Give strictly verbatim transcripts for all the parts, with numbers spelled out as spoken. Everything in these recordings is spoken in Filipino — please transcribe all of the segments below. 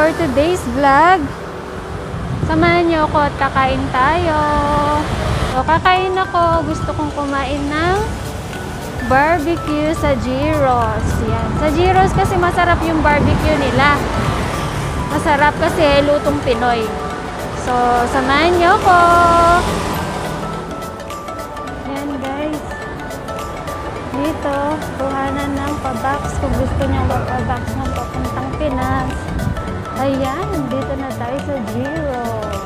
for today's vlog. Samahan niyo ako at kakain tayo. So, kakain ako. Gusto kong kumain ng barbecue sa Giros. Yan. Sa Giros kasi masarap yung barbecue nila. Masarap kasi lutong Pinoy. So, samahan niyo ako. Yan guys. Dito, kuhanan ng pabox kung gusto niyo magpabox ng papuntang Pinas. Ayan, dito na tayo sa Giros.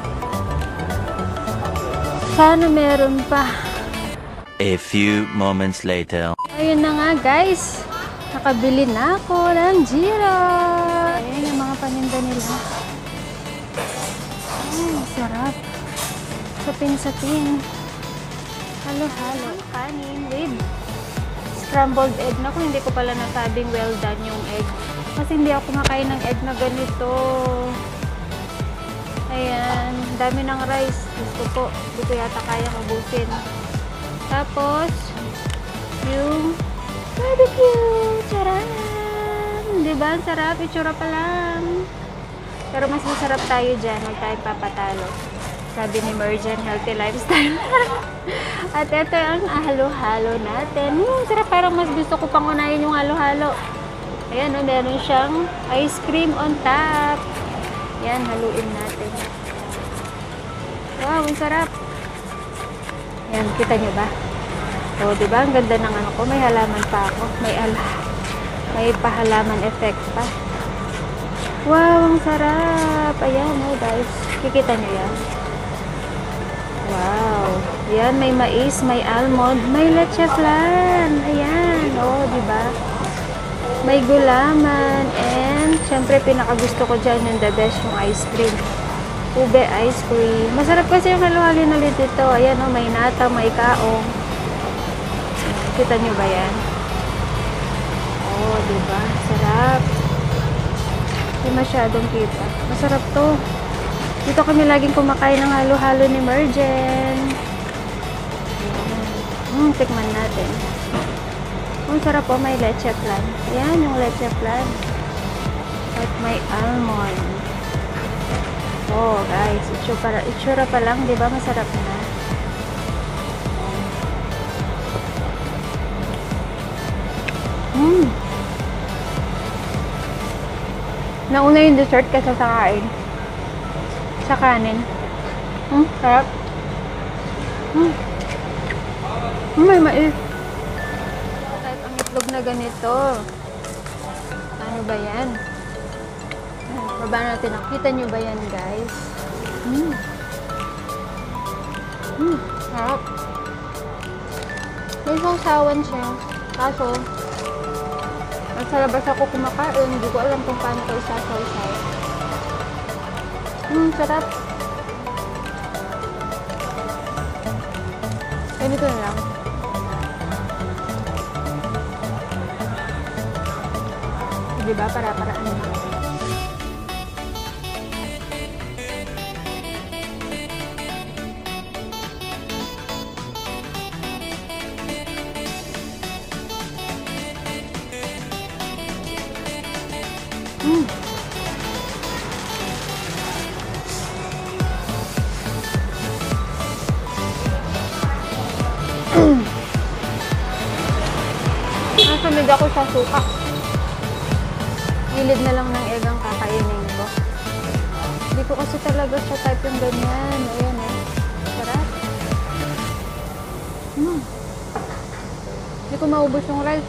Sana meron pa. A few moments later. Ayun na nga guys. Nakabili na ako ng Giros. Ayan yung mga paninda nila. Ay, sarap. Sapin-sapin. Halo-halo. Kanin with scrambled egg. Naku, hindi ko pala nasabing well done yung egg. Kasi hindi ako kumakain ng egg na ganito. Ayan. Dami ng rice. Gusto ko. Hindi ko yata kayang ubusin. Tapos, yung barbecue. Charan! Diba? Ang sarap. Itsura pa lang. Pero mas masarap tayo dyan. Huwag tayong papatalo. Sabi ni Mergen, healthy lifestyle. At ito ang halo-halo natin. Hmm, sarap. Parang mas gusto ko pang unahin yung halo-halo. Ayan, oh, meron siyang ice cream on top. Yan, haluin natin. Wow, ang sarap. Yan, kita nyo ba? O, diba? Ang ganda ng ano ko. May halaman pa ako. May ala. May pahalaman effect pa. Wow, ang sarap. Ayan, oh, guys. Kikita nyo yan. Wow. Yan, may mais, may almond, may leche flan. Ayan, oh, diba? May gulaman, and syempre pinakagusto ko dyan yung the best yung ice cream. Ube ice cream. Masarap kasi yung halo-halo na ulit dito. Ayan o, may nata, may kaong. Kita nyo ba yan? Oh, diba? Sarap. Hindi masyadong kita. Masarap to. Dito kami laging kumakain ng halo-halo ni Mergen. Hmm, tikman natin. Ang sarap po, may leche flan. Ayan, yung leche flan. At may almond. Oh, guys. Itsura, itsura pa lang, di ba? Masarap na. Hmm. Nauna yung dessert kasi sa kain. Sa kanin. Hmm, sarap. Hmm. Hmm, may mais. Itlog na ganito. Ano ba yan? Baba natin. Nakita nyo ba yan, guys? Hmm. Hmm. Sarap. May sawsawan siya. Kaso, nasa labas ako kumakain. Hindi ko alam kung paano ko isasawsaw. Hmm, sarap. Ganito na lang. Diba? Para-paraan mo. Mm. Nasamid ako sa suka. Gilid na lang ng egg ang kakainin ko. Hindi ko kasi talaga sa type yung ganyan. Ayan eh. Sarap. Hmm. Hindi ko maubos yung rice.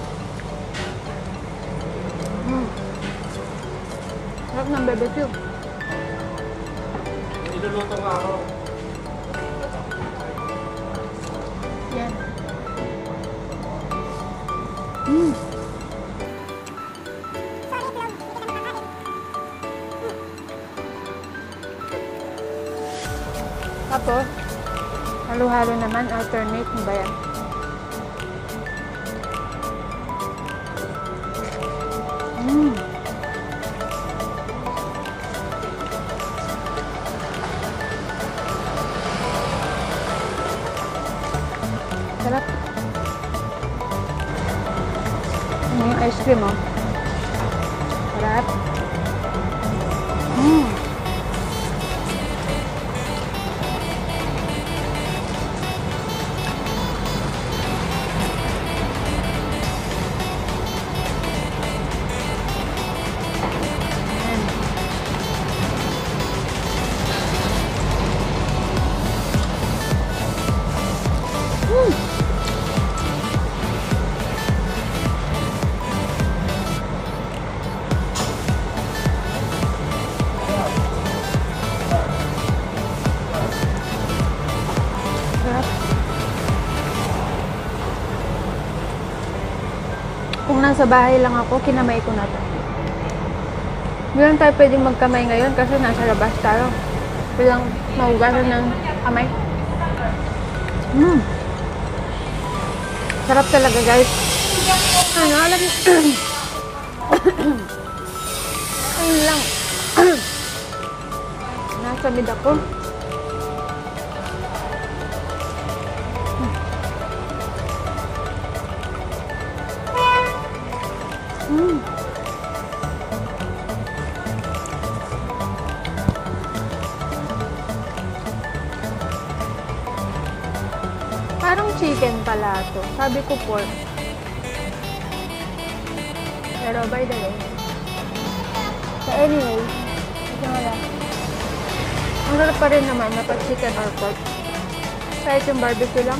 Hmm. Sarap ng barbecue. Niluluto nga ako. Yan. Hmm. Tapos, halo-halo naman, alternate mo ba yan? Mmm. Sarap. Ano yung ice cream, oh? Sarap. Kung nasa bahay lang ako, kinamay ko na to. Hindi lang tayo pwedeng magkamay ngayon kasi nasa labas tayo. Bilang mahugasan ng kamay. Mm. Sarap talaga, guys. Ano, alam niyo. Ayun lang. Nasa mid ako. Mm. Parang chicken pala to. Sabi ko pork. Pero by the way. So anyway, ito nga lang. Ang sarap pa rin naman na pag chicken or pork. Kahit yung barbecue lang.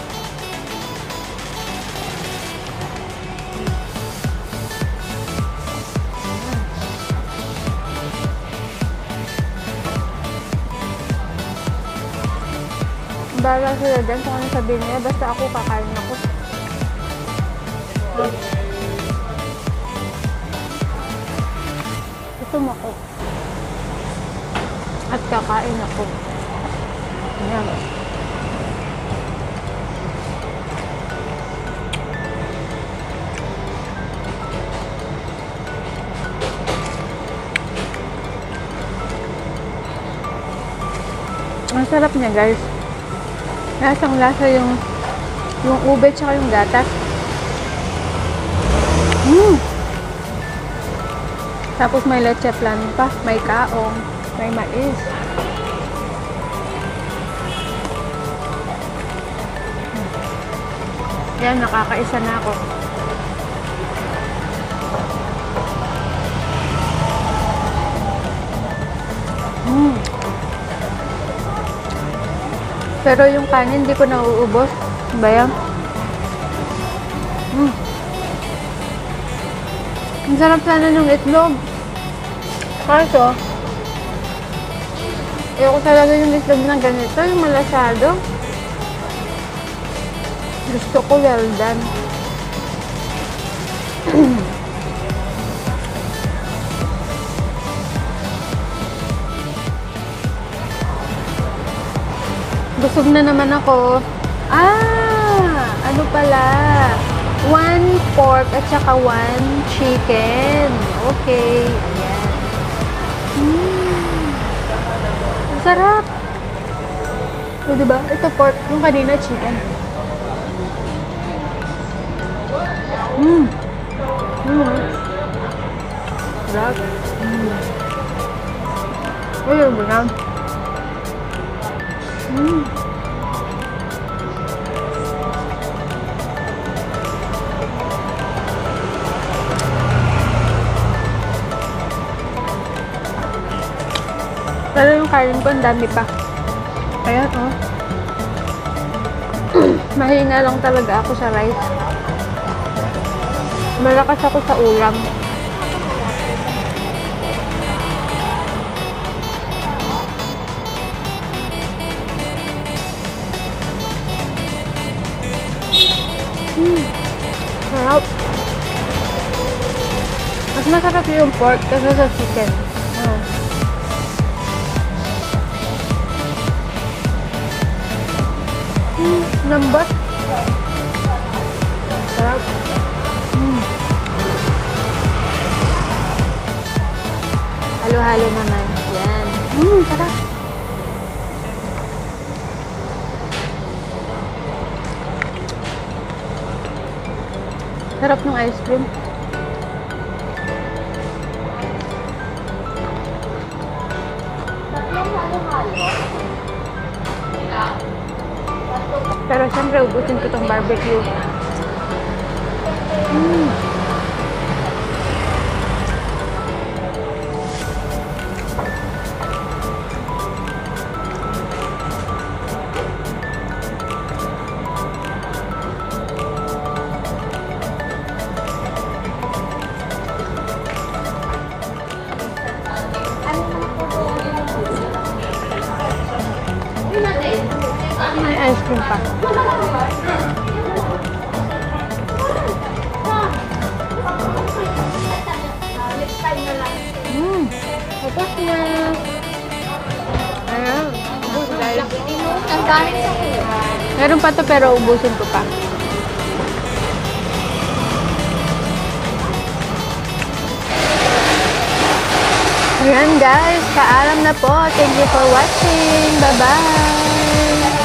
Bahala sila dyan kung ano sabihin nila. Basta ako kakain ako. Gusto mo ako. At kakain ako. Ayan. Ang sarap niya, guys. Lasang lasa yung yung ube tsaka yung gatas. Mm. Tapos may leche flan pa, may kaong, may mais. Yan, nakakaisa na ako. Mm. Pero yung kanin, hindi ko nauubos. Ba yan? Mm. Ang sarap sana ng itlog. Kaso, ayoko talaga yung itlog na ganito, yung malasado. Gusto ko well done. Busog na naman ako. Ah! Ano pala? One pork at saka one chicken. Okay. Ayan. Mm. Ang sarap. O, diba? Ito pork. Yung kanina chicken. Mmm. Mmm. Sarap. Mmm. Ayun mo na. Mm. Pero yung kain ko, ang dami pa. Ayan, oh. Mahina lang talaga ako sa rice. Malakas ako sa ulam. Hmm. Sarap. Mas masarap yung pork kasi sa chicken. Oh. Hmm. Lambot. Sarap. Hmm. Halo-halo naman. Yan. Hmm. Sarap. Sarap ng ice cream. Pero siyempre, ubusin ko itong barbecue. Mm. May ice cream pa. Galing sa kuya. Meron pa to pero ubusin ko pa. Ayan guys, paalam na po. Thank you for watching. Bye-bye!